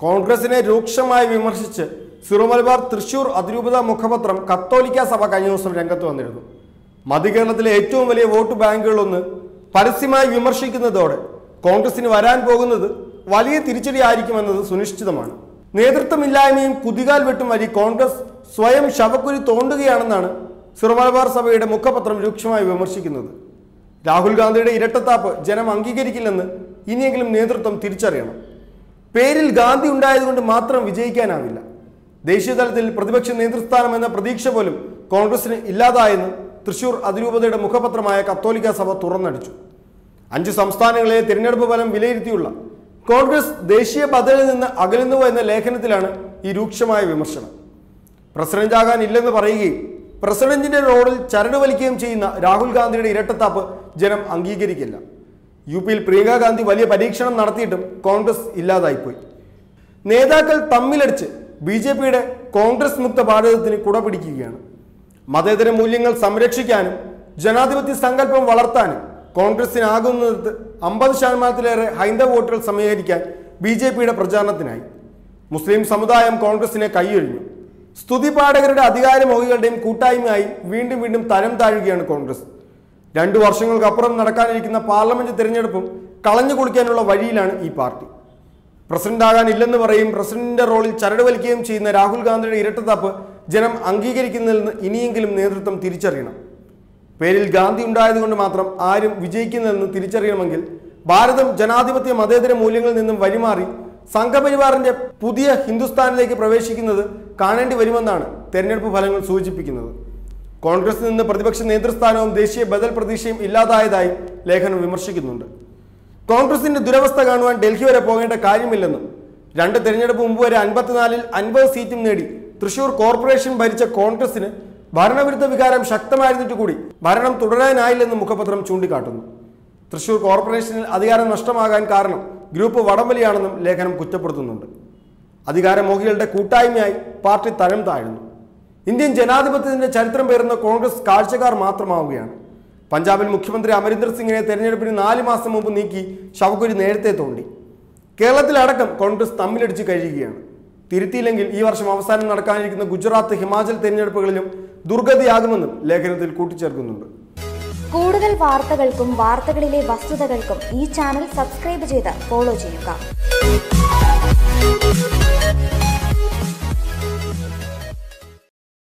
കോൺഗ്രസിനെ രൂക്ഷമായി വിമർശിച്ച് സിറോ മലബാർ തൃശൂർ അതിരൂപത മുഖപത്രം കത്തോലിക്ക സഭ കഴിഞ്ഞ ദിവസം രംഗത്ത് വന്നിരുന്നു. മധ്യകേരളത്തിലെ ഏറ്റവും വലിയ വോട്ട് ബാങ്കുകളൊന്ന് പരസ്യമായി വിമർശിക്കുന്നതോടെ കോൺഗ്രസിന് വരാൻ പോകുന്നത് വലിയ തിരിച്ചടിയായിരിക്കുമെന്നത് സുനിശ്ചിതമാണ്. നേതൃത്വമില്ലായ്മയും കുതികാൽ വെട്ടും വഴി കോൺഗ്രസ് സ്വയം ശവക്കുരി തോണ്ടുകയാണെന്നാണ് സിറോ മലബാർ സഭയുടെ മുഖപത്രം രൂക്ഷമായി വിമർശിക്കുന്നത്. രാഹുൽ ഗാന്ധിയുടെ ഇരട്ടത്താപ്പ് ജനം അംഗീകരിക്കില്ലെന്ന് ഇനിയെങ്കിലും നേതൃത്വം തിരിച്ചറിയണം. പേരിൽ ഗാന്ധി ഉണ്ടായതുകൊണ്ട് മാത്രം വിജയിക്കാനാവില്ല. ദേശീയതലത്തിൽ പ്രതിപക്ഷ നേതൃസ്ഥാനം എന്ന പ്രതീക്ഷ പോലും കോൺഗ്രസിന് ഇല്ലാതായെന്ന് തൃശൂർ അതിരൂപതയുടെ മുഖപത്രമായ കത്തോലിക്ക സഭ തുറന്നടിച്ചു. 5 സംസ്ഥാനങ്ങളിലെ തിരഞ്ഞെടുപ്പ് ഫലം വിലയിരുത്തിയുള്ള കോൺഗ്രസ് ദേശീയ പദ്ധതിയിൽ നിന്ന് അകലുന്നുവോ എന്ന ലേഖനത്തിലാണ് ഈ രൂക്ഷമായ വിമർശനം. പ്രസിഡന്റാകാൻ ഇല്ലെന്ന് പറയുകയും പ്രസിഡന്റിന്റെ റോഡിൽ ചരട് വലിക്കുകയും ചെയ്യുന്ന രാഹുൽ ഗാന്ധിയുടെ ഇരട്ടത്താപ്പ് ജനം അംഗീകരിക്കില്ല. യുപിയിൽ പ്രിയങ്ക ഗാന്ധി വലിയ പരീക്ഷണം നടത്തിയിട്ടും കോൺഗ്രസ് ഇല്ലാതായിപ്പോയി. നേതാക്കൾ തമ്മിലടിച്ച് BJPയുടെ കോൺഗ്രസ് മുക്ത ഭാരതത്തിന് കുടപിടിക്കുകയാണ്. മതേതര മൂല്യങ്ങൾ സംരക്ഷിക്കാനും ജനാധിപത്യ സങ്കല്പം വളർത്താനും കോൺഗ്രസിനാകുന്നത് 50% ഹൈന്ദവ വോട്ടുകൾ സമീകരിക്കാൻ BJPയുടെ പ്രചാരണത്തിനായി. മുസ്ലിം സമുദായം കോൺഗ്രസിനെ കൈയൊഴിഞ്ഞു. സ്തുതിപാഠകരുടെ അധികാരമോഹികളുടെയും കൂട്ടായ്മയായി വീണ്ടും വീണ്ടും തരം താഴുകയാണ് കോൺഗ്രസ്. 2 വർഷങ്ങൾക്കപ്പുറം നടക്കാനിരിക്കുന്ന പാർലമെന്റ് തിരഞ്ഞെടുപ്പും കളഞ്ഞു കുളിക്കാനുള്ള വഴിയിലാണ് ഈ പാർട്ടി. പ്രസിഡന്റാകാൻ ഇല്ലെന്ന് പറയും പ്രസിഡന്റിന്റെ റോളിൽ ചരട് വലിക്കുകയും ചെയ്യുന്ന രാഹുൽ ഗാന്ധിയുടെ ഇരട്ടത്താപ്പ് ജനം അംഗീകരിക്കുന്നതിൽ ഇനിയെങ്കിലും നേതൃത്വം തിരിച്ചറിയണം. പേരിൽ ഗാന്ധി ഉണ്ടായതുകൊണ്ട് മാത്രം ആരും വിജയിക്കുന്നതെന്ന് തിരിച്ചറിയണമെങ്കിൽ ഭാരതം ജനാധിപത്യ മതേതര മൂല്യങ്ങളിൽ നിന്നും വഴിമാറി സംഘപരിവാറിന്റെ പുതിയ ഹിന്ദുസ്ഥാനിലേക്ക് പ്രവേശിക്കുന്നത് കാണേണ്ടി വരുമെന്നാണ് തെരഞ്ഞെടുപ്പ് ഫലങ്ങൾ സൂചിപ്പിക്കുന്നത്. കോൺഗ്രസിൽ നിന്ന് പ്രതിപക്ഷ നേതൃസ്ഥാനവും ദേശീയ ബദൽ പ്രതീക്ഷയും ഇല്ലാതായതായി ലേഖനം വിമർശിക്കുന്നുണ്ട്. കോൺഗ്രസിന്റെ ദുരവസ്ഥ കാണുവാൻ ഡൽഹി വരെ പോകേണ്ട കാര്യമില്ലെന്നും 2 തെരഞ്ഞെടുപ്പ് മുമ്പ് വരെ 54-ൽ 50 സീറ്റും നേടി തൃശൂർ കോർപ്പറേഷൻ ഭരിച്ച കോൺഗ്രസിന് ഭരണവിരുദ്ധ വികാരം ശക്തമായിരുന്നിട്ട് കൂടി ഭരണം തുടരാനായില്ലെന്ന് മുഖപത്രം ചൂണ്ടിക്കാട്ടുന്നു. തൃശൂർ കോർപ്പറേഷനിൽ അധികാരം നഷ്ടമാകാൻ കാരണം ഗ്രൂപ്പ് വടംവലിയാണെന്നും ലേഖനം കുറ്റപ്പെടുത്തുന്നുണ്ട്. അധികാരമോഹികളുടെ കൂട്ടായ്മയായി പാർട്ടി തരം താഴുന്നു. ഇന്ത്യൻ ജനാധിപത്യത്തിന്റെ ചരിത്രം പേറുന്ന കോൺഗ്രസ് കാഴ്ചക്കാർ മാത്രമാവുകയാണ്. പഞ്ചാബിൽ മുഖ്യമന്ത്രി അമരീന്ദർ സിംഗിനെ തെരഞ്ഞെടുപ്പിന് 4 മാസം മുമ്പ് നീക്കി ശവക്കുരി നേരത്തെ തോണ്ടി. കേരളത്തിലടക്കം കോൺഗ്രസ് തമ്മിലടിച്ച് കഴിയുകയാണ്. തിരുത്തിയില്ലെങ്കിൽ ഈ വർഷം അവസാനം നടക്കാനിരിക്കുന്ന ഗുജറാത്ത്, ഹിമാചൽ തെരഞ്ഞെടുപ്പുകളിലും ദുർഗതിയാകുമെന്നും ലേഖനത്തിൽ കൂട്ടിച്ചേർക്കുന്നുണ്ട്. കൂടുതൽ വാർത്തകൾക്കും വാർത്തകളിലെ വസ്തുതകൾക്കും ഈ ചാനൽ സബ്സ്ക്രൈബ് ചെയ്ത് ഫോളോ ചെയ്യുക.